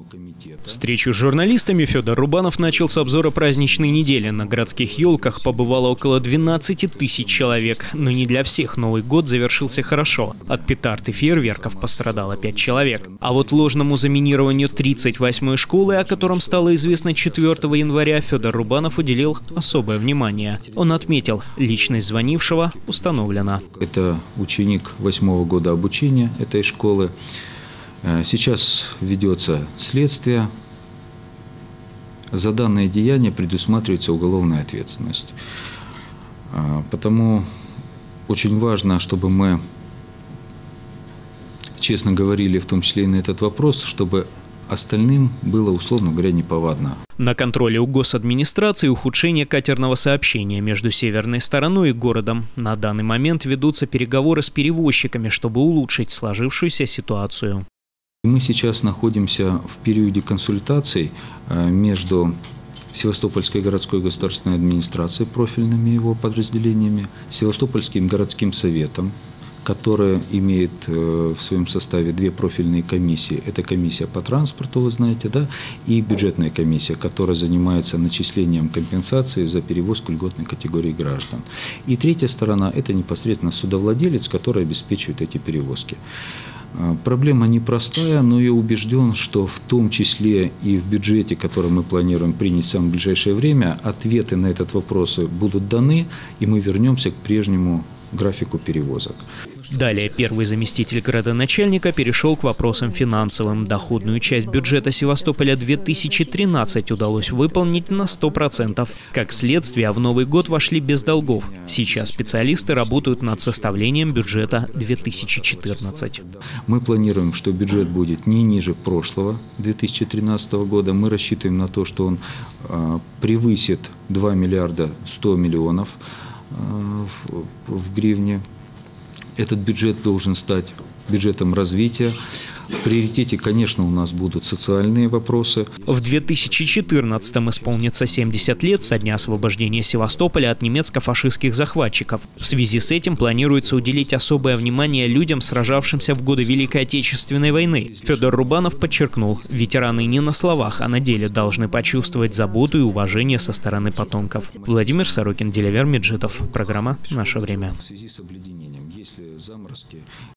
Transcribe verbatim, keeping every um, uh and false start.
Встречу с журналистами Федор Рубанов начал с обзора праздничной недели. На городских елках побывало около двенадцати тысяч человек. Но не для всех Новый год завершился хорошо. От петард и фейерверков пострадало пять человек. А вот ложному заминированию тридцать восьмой школы, о котором стало известно четвёртого января, Федор Рубанов уделил особое внимание. Он отметил, личность звонившего установлена. Это ученик восьмого года обучения этой школы. Сейчас ведется следствие. За данное деяние предусматривается уголовная ответственность. Потому очень важно, чтобы мы честно говорили, в том числе и на этот вопрос, чтобы остальным было, условно говоря, неповадно. На контроле у госадминистрации ухудшение катерного сообщения между северной стороной и городом. На данный момент ведутся переговоры с перевозчиками, чтобы улучшить сложившуюся ситуацию. Мы сейчас находимся в периоде консультаций между Севастопольской городской государственной администрацией, профильными его подразделениями, Севастопольским городским советом, которая имеет в своем составе две профильные комиссии. Это комиссия по транспорту, вы знаете, да, и бюджетная комиссия, которая занимается начислением компенсации за перевозку льготной категории граждан. И третья сторона – это непосредственно судовладелец, который обеспечивает эти перевозки. Проблема непростая, но я убежден, что в том числе и в бюджете, который мы планируем принять в самое ближайшее время, ответы на этот вопрос будут даны, и мы вернемся к прежнему графику перевозок. Далее первый заместитель градоначальника перешел к вопросам финансовым. Доходную часть бюджета Севастополя две тысячи тринадцать удалось выполнить на сто процентов. Как следствие, в Новый год вошли без долгов. Сейчас специалисты работают над составлением бюджета две тысячи четырнадцать. Мы планируем, что бюджет будет не ниже прошлого две тысячи тринадцатого года. Мы рассчитываем на то, что он э, превысит два миллиарда сто миллионов в гривне. Этот бюджет должен стать бюджетом развития. В приоритете, конечно, у нас будут социальные вопросы. В две тысячи четырнадцатом исполнится семьдесят лет со дня освобождения Севастополя от немецко-фашистских захватчиков. В связи с этим планируется уделить особое внимание людям, сражавшимся в годы Великой Отечественной войны. Федор Рубанов подчеркнул, ветераны не на словах, а на деле должны почувствовать заботу и уважение со стороны потомков. Владимир Сорокин, Делявер Меджидов. Программа «Наше время».